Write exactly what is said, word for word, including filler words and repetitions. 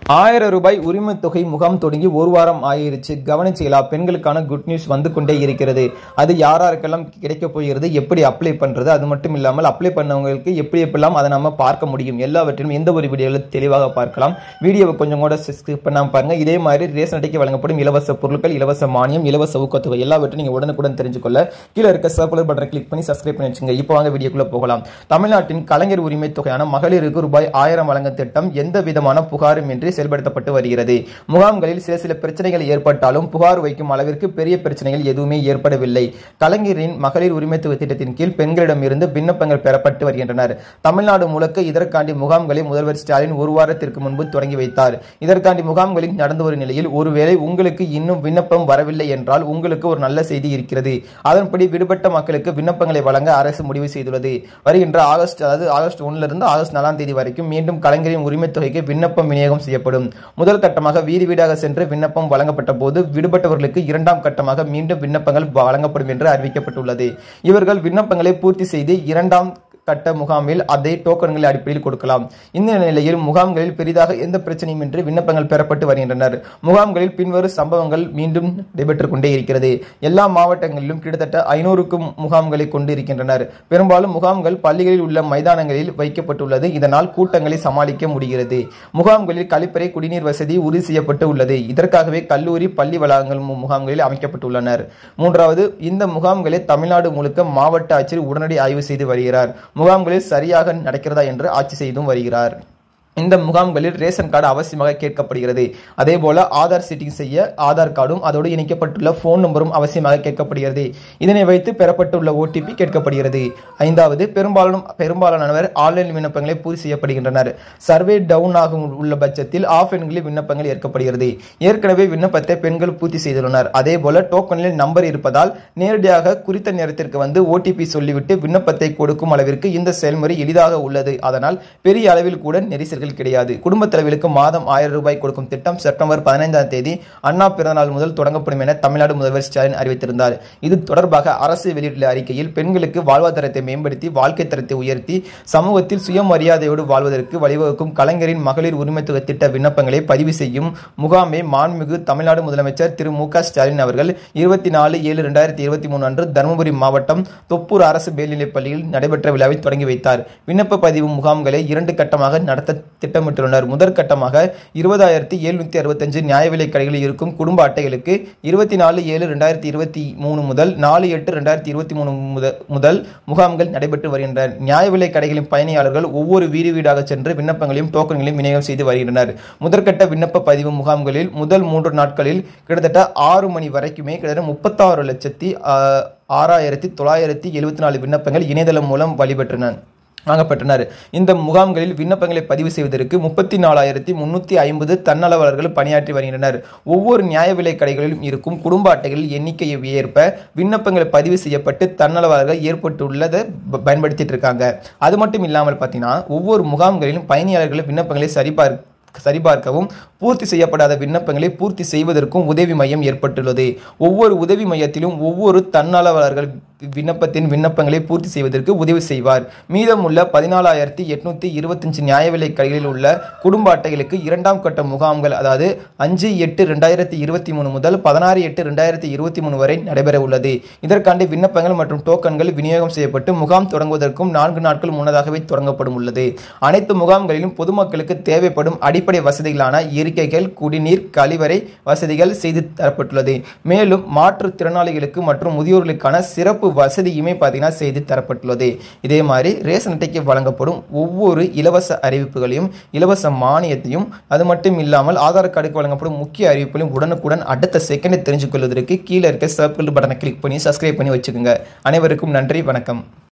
ஆயிரம் ரூபாய் உரிமை தொகை முகாம் தொடங்கி ஒரு வாரம் ஆயிருச்சு. கவனிச்சீங்களா? பெண்களுக்கான குட் நியூஸ் வந்து கொண்டே இருக்கிறது. அது யாராருக்கெல்லாம் கிடைக்க போகிறது, எப்படி அப்ளை பண்றது, அது மட்டும் இல்லாமல் அப்ளை பண்ணவங்களுக்கு எப்படி எப்படிலாம் அதை நம்ம பார்க்க முடியும், எல்லாவற்றிலும் எந்த ஒரு வீடியோவில் தெளிவாக பார்க்கலாம். வீடியோவை கொஞ்சம் கூட ஸ்கிப் பண்ணாம பாருங்க. இதே மாதிரி ரேஷன் அட்டைக்கு வழங்கப்படும் இலவச பொருட்கள், இலவச மானியம், இலவச ஊக்கத்தொகை எல்லாவற்றையும் நீங்க உடனுக்குடன் தெரிஞ்சுக்கொள்ள கீழே இருக்க சர்க்குலர் பட்டனை கிளிக் பண்ணி சப்ஸ்கிரைப் பண்ணி வச்சுங்க. இப்போ வாங்க வீடியோக்குள்ள போகலாம். தமிழ்நாட்டின் கலைஞர் உரிமை தொகையான மகளிருக்கு ரூபாய் ஆயிரம் வழங்கும் திட்டம் எந்த விதமான புகாரும் இன்றி செயல்படுத்தப்பட்டு வருகிறது. முகாம்களில் சில சில பிரச்சனைகள் ஏற்பட்டாலும் புகார் வைக்கும் அளவிற்கு பெரிய பிரச்சனைகள் எதுவுமே ஏற்படவில்லை. கலைஞரின் மகளிர் உரிமை தொகை திட்டத்தின் கீழ் பெண்களிடம் இருந்து விண்ணப்பங்கள் பெறப்பட்டு வருகின்றனர். தமிழ்நாடு முழுக்க இதற்காண்டி முகாம்களை முதல்வர் ஸ்டாலின் ஒரு வாரத்திற்கு முன்பு தொடங்கி வைத்தார். இதற்காண்டி முகாம்களில் நடந்து வரும் நிலையில் ஒருவேளை உங்களுக்கு இன்னும் விண்ணப்பம் வரவில்லை என்றால் உங்களுக்கு ஒரு நல்ல செய்தி இருக்கிறது. அதன்படி விடுபட்ட மக்களுக்கு விண்ணப்பங்களை வழங்க அரசு முடிவு செய்துள்ளது. வருகின்ற ஆகஸ்ட் அதாவது ஆகஸ்ட் ஒன்றிலிருந்து ஆகஸ்ட் நாலாம் தேதி வரைக்கும் மீண்டும் கலைஞரின் உரிமை தொகைக்கு விண்ணப்பம் விநியோகம் செய்யப்படும். முதல் கட்டமாக வீடு வீடாக சென்று விண்ணப்பம் வழங்கப்பட்ட போது விடுபட்டவர்களுக்கு இரண்டாம் கட்டமாக மீண்டும் விண்ணப்பங்கள் வழங்கப்படும் என்று அறிவிக்கப்பட்டுள்ளது. இவர்கள் விண்ணப்பங்களை பூர்த்தி செய்து இரண்டாம் கட்ட முகாமில் அதை டோக்கன்கள் அடிப்படையில் கொடுக்கலாம். இந்த நிலையில் முகாம்களில் பெரிதாக எந்த பிரச்சனையும் இன்றி விண்ணப்பங்கள் பெறப்பட்டு வருகின்றனர். முகாம்களில் பின்வரும் சம்பவங்கள் மீண்டும் நடைபெற்றுக் கொண்டே இருக்கிறது. எல்லா மாவட்டங்களிலும் கிட்டத்தட்ட ஐநூறுக்கும் முகாம்களை கொண்டு இருக்கின்றனர். பெரும்பாலும் முகாம்கள் பள்ளிகளில் உள்ள மைதானங்களில் வைக்கப்பட்டுள்ளது. இதனால் கூட்டங்களை சமாளிக்க முடிகிறது. முகாம்களில் கழிப்பறை, குடிநீர் வசதி உறுதி செய்யப்பட்டு உள்ளது. இதற்காகவே கல்லூரி, பள்ளி வளாகங்கள் முகாம்களில் அமைக்கப்பட்டுள்ளனர். மூன்றாவது, இந்த முகாம்களை தமிழ்நாடு முழுக்க மாவட்ட ஆட்சியர் உடனடி ஆய்வு செய்து வருகிறார். முகாம்களில் சரியாக நடக்கிறதா என்று ஆட்சி செய்தும் வருகிறார். இந்த முகாம்களில் ரேஷன் கார்டு அவசியமாக கேட்கப்படுகிறது. அதே போல ஆதார் சீட்டிங் செய்ய ஆதார் கார்டும் அதோடு இணைக்கப்பட்டுள்ள போன் நம்பரும் அவசியமாக கேட்கப்படுகிறது. இதனை வைத்து பெறப்பட்டுள்ள ஓடிபி கேட்கப்படுகிறது. ஐந்தாவது, பெரும்பாலும் பெரும்பாலானவர் ஆன்லைன் விண்ணப்பங்களை பூர்த்தி செய்யப்படுகின்றனர். சர்வே டவுன் ஆகும் உள்ள பட்சத்தில் ஆஃப்லைன்களில் விண்ணப்பங்கள் ஏற்கப்படுகிறது. ஏற்கனவே விண்ணப்பத்தை பெண்கள் பூர்த்தி செய்துள்ளனர். அதே போல டோக்கனில் நம்பர் இருப்பதால் நேரடியாக குறித்த நேரத்திற்கு வந்து ஓடிபி சொல்லிவிட்டு விண்ணப்பத்தை கொடுக்கும் அளவிற்கு இந்த செயல்முறை எளிதாக உள்ளது. அதனால் பெரிய அளவில் கூட நெரிசல்கள் கிடையாது. குடும்ப தலைவர்களுக்கு மாதம் ஆயிரம் ரூபாய் கொடுக்கும் திட்டம் செப்டம்பர் பதினைந்தாம் தேதி அண்ணா பிறந்தநாள் முதல் தொடங்கப்படும் என தமிழ்நாடு முதல்வர் ஸ்டாலின் அறிவித்திருந்தார். இது தொடர்பாக அரசு வெளியிட்டுள்ள அறிக்கையில் பெண்களுக்கு வாழ்வாதாரத்தை மேம்படுத்தி வாழ்க்கை தரத்தை உயர்த்தி சமூகத்தில் சுயமரியாதையோடு வாழ்வதற்கு வழிவகுக்கும் கலைஞரின் மகளிர் உரிமை தொகை திட்ட விண்ணப்பங்களை பதிவு செய்யும் முகாமை மாண்புமிகு தமிழ்நாடு முதலமைச்சர் திரு மு க ஸ்டாலின் அவர்கள் இருபத்தி நாலு ஏழு இரண்டாயிரத்தி இருபத்தி மூணு அன்று தருமபுரி மாவட்டம் தொப்பூர் அரசு மேல்நிலைப் பள்ளியில் நடைபெற்ற விழாவில் தொடங்கி வைத்தார். விண்ணப்ப பதிவு முகாம்களை இரண்டு கட்டமாக நடத்த திட்டமிட்டுள்ளனர். முதற்கட்டமாக இருபதாயிரத்தி எழுநூத்தி அறுபத்தஞ்சு நியாய விலை கடைகளில் இருக்கும் குடும்ப அட்டைகளுக்கு இருபத்தி நாலு ஏழு இரண்டாயிரத்தி இருபத்தி மூணு முதல் நாலு எட்டு இரண்டாயிரத்தி இருபத்தி மூணு முதல் முகாம்கள் நடைபெற்று வருகின்றன. நியாய விலை கடைகளின் பயணியாளர்கள் ஒவ்வொரு வீடு வீடாக சென்று விண்ணப்பங்களையும் டோக்கன்களையும் விநியோகம் செய்து வருகின்றனர். முதற்கட்ட விண்ணப்ப பதிவு முகாம்களில் முதல் மூன்று நாட்களில் கிட்டத்தட்ட ஆறு மணி வரைக்குமே கிட்டத்தட்ட முப்பத்தி ஆறு லட்சத்தி ஆறாயிரத்தி தொள்ளாயிரத்தி எழுபத்தி நாலு விண்ணப்பங்கள் இணையதளம் மூலம் வழிபெற்றன வாங்கப்பட்டனர். இந்த முகாம்களில் விண்ணப்பங்களை பதிவு செய்வதற்கு முப்பத்தி நாலாயிரத்தி முன்னூத்தி ஐம்பது தன்னலவர்கள் பணியாற்றி வருகின்றனர். ஒவ்வொரு நியாய விலை கடைகளிலும் இருக்கும் குடும்ப அட்டைகளில் எண்ணிக்கையை ஏற்ப விண்ணப்பங்களை பதிவு செய்யப்பட்டு தன்னலவர்கள் ஏற்பட்டுள்ளதை பயன்படுத்திட்டு இருக்காங்க. அது மட்டும் இல்லாமல் பார்த்தீங்கன்னா ஒவ்வொரு முகாம்களிலும் பயணியாளர்கள் விண்ணப்பங்களை சரிபார்க்க சரிபார்க்கவும் பூர்த்தி செய்யப்படாத விண்ணப்பங்களை பூர்த்தி செய்வதற்கும் உதவி மையம் ஏற்பட்டுள்ளது. ஒவ்வொரு உதவி மையத்திலும் ஒவ்வொரு தன்னாளவர்கள் விண்ணப்பத்தின் விண்ணப்பங்களை பூர்த்தி செய்வதற்கு உதவி செய்வார். மீதமுள்ள பதினாலாயிரத்தி எட்நூத்தி இருபத்தஞ்சு நியாய விலை கடைகளில் உள்ள குடும்ப அட்டைகளுக்கு இரண்டாம் கட்ட முகாம்கள் அதாவது அஞ்சு எட்டு இரண்டாயிரத்தி இருபத்தி மூணு முதல் பதினாறு எட்டு இரண்டாயிரத்தி இருபத்தி மூணு வரை நடைபெற உள்ளது. இதற்காண்டி விண்ணப்பங்கள் மற்றும் டோக்கன்கள் விநியோகம் செய்யப்பட்டு முகாம் தொடங்குவதற்கும் நான்கு நாட்கள் முன்னதாகவே தொடங்கப்படும் உள்ளது. அனைத்து முகாம்களிலும் பொதுமக்களுக்கு தேவைப்படும் அடிப்படை வசதிகளான இருக்கைகள், குடிநீர், கழிவறை வசதிகள் செய்து தரப்பட்டுள்ளது. மேலும் மாற்றுத்திறனாளிகளுக்கு மற்றும் முதியோர்களுக்கான சிறப்பு வசதியுமே பார்த்தீங்கன்னா செய்து தரப்பட்டுள்ளது. இதே மாதிரி ரேஷன் அட்டைக்கு வழங்கப்படும் ஒவ்வொரு இலவச அறிவிப்புகளையும் இலவச மானியத்தையும் அது மட்டும் இல்லாமல் ஆதார் கார்டுக்கு வழங்கப்படும் முக்கிய அறிவிப்புகளையும் உடனுக்குடன் அடுத்த செகண்டை தெரிஞ்சு கொள்வதற்கு கீழே இருக்க சர்க்குலர் பட்டனை கிளிக் பண்ணி சப்ஸ்கிரைப் பண்ணி வச்சுக்கோங்க. அனைவருக்கும் நன்றி, வணக்கம்.